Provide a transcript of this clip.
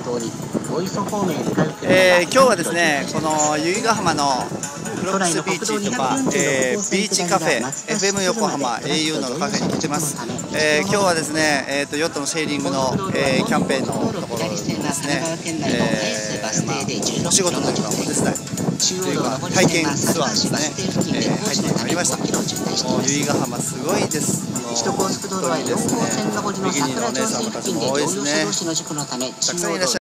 今日はですね、この由比ヶ浜のクロックスビーチとか、ビーチカフェ FM 横浜 au のカフェに来てます。今日はですね、ヨットのセーリングの、キャンペーンのところですね、お仕事というかお手伝いというか体験ツアーですね、入ってまいりました。もう由比ヶ浜すごいです。本当にですね、ビキニのお姉さんたちも多いですね。たくさんいらっしゃいます。